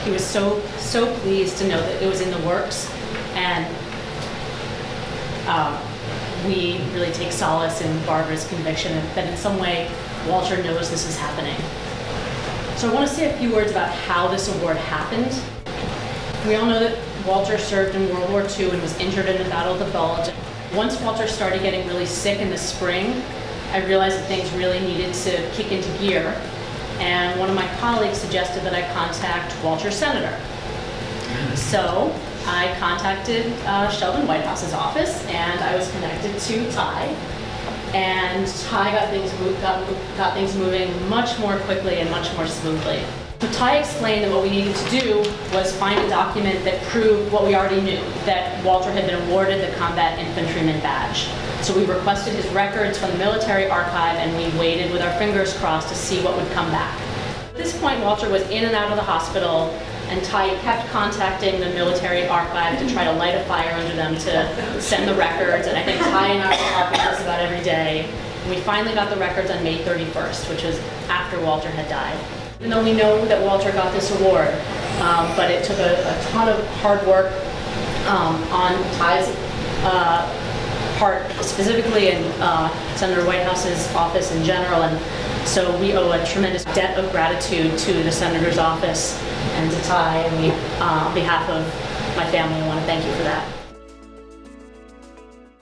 He was so pleased to know that it was in the works, and we really take solace in Barbara's conviction that in some way Walter knows this is happening. So I want to say a few words about how this award happened. We all know that Walter served in World War II and was injured in the Battle of the Bulge. Once Walter started getting really sick in the spring, I realized that things really needed to kick into gear, and one of my colleagues suggested that I contact Walter's senator. So I contacted Sheldon Whitehouse's office, and I was connected to Ty, and Ty got things moving much more quickly and much more smoothly. So Ty explained that what we needed to do was find a document that proved what we already knew, that Walter had been awarded the Combat Infantryman Badge. So we requested his records from the military archive, and we waited with our fingers crossed to see what would come back. At this point, Walter was in and out of the hospital, and Ty kept contacting the military archive to try to light a fire under them to send the records, and I think Ty and I were helping us about every day. And we finally got the records on May 31st, which was after Walter had died. Even though we know that Walter got this award, but it took a ton of hard work on Ty's part, specifically in Senator Whitehouse's office in general, and so we owe a tremendous debt of gratitude to the Senator's office and to Ty, and on behalf of my family, I want to thank you for that.